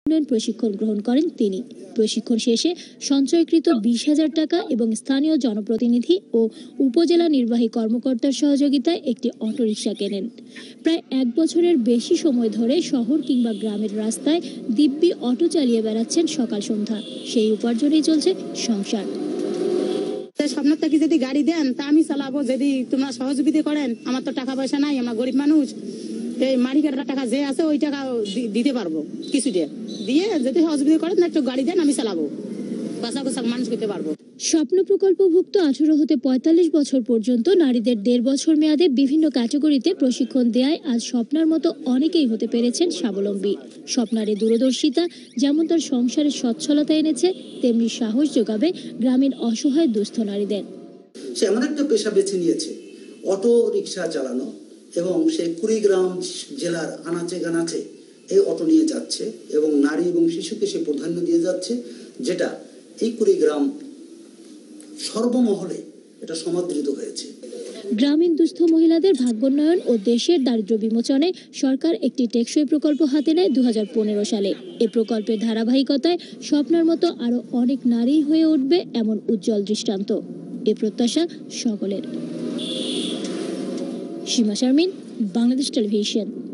উন্নয়ন প্রশিক্ষণ গ্রহণ করেন তিনি। প্রশিক্ষণ শেষে সঞ্চয়কৃত 20,000 টাকা এবং স্থানীয় জনপ্রতিনিধি ও উপজেলা নির্বাহী কর্মকর্তার সহযোগিতায় একটি অটোরিকশা কেনেন। প্রায় 1 বছরের বেশি সময় ধরে শহর কিংবা গ্রামের রাস্তায় দিব্যি অটো চালিয়ে বেড়াচ্ছেন সকাল সন্ধ্যা। সেই উপার্জনেই চলছে সংসার। স্বপ্ন থেকে যদি গাড়ি দেন তা আমি চালাবো, যদি তোমরা সহযোগিতা করেন। আমার তো টাকা পয়সা নাই, আমরা গরিব মানুষ। এই মালিকের টাকা যে আছে ওই টাকা দিতে পারবো, কিছুটা দিয়ে যদি সহযোগিতা করেন একটু গাড়ি দেন, আমি চালাবো, বাসা কোসা মানুষ করতে পারবো। স্বপ্ন প্রকল্পভুক্ত 18 হতে 45 বছর পর্যন্ত নারীদের 1.5 বছর মেয়াদে বিভিন্ন ক্যাটাগরিতে প্রশিক্ষণ দেয় আজ স্বপ্নার মতো অনেকেই হতে পেরেছেন স্বাবলম্বী। স্বপ্নারে দূরদর্শিতা যেমন তার সংসারের সচ্ছলতা এনেছে, তেমনি সাহস যোগাবে গ্রামীণ অসহায় দুস্থ নারীদের। সে এমন একটা পেশা বেছে নিয়েছে, অটো রিক্সা চালানো, এবং সে কুড়িগ্রাম জেলার আনাচে গানাচে এই অটো নিয়ে যাচ্ছে এবং নারী এবং শিশুকে সে প্রাধান্য দিয়ে যাচ্ছে, যেটা এই কুড়িগ্রাম সর্বমহলে এটা সমাদৃত হয়েছে। গ্রামীণ দুস্থ মহিলাদের ভাগ্যোন্নয়ন ও দেশের দারিদ্র্য বিমোচনে সরকার একটি টেকসই প্রকল্প হাতে নেয় 2015 সালে। এ প্রকল্পের ধারাবাহিকতায় স্বপ্নার মতো আরো অনেক নারী হয়ে উঠবে এমন উজ্জ্বল দৃষ্টান্ত। এ প্রত্যাশা সকলের। সীমা শারমিন, বাংলাদেশ টেলিভিশন।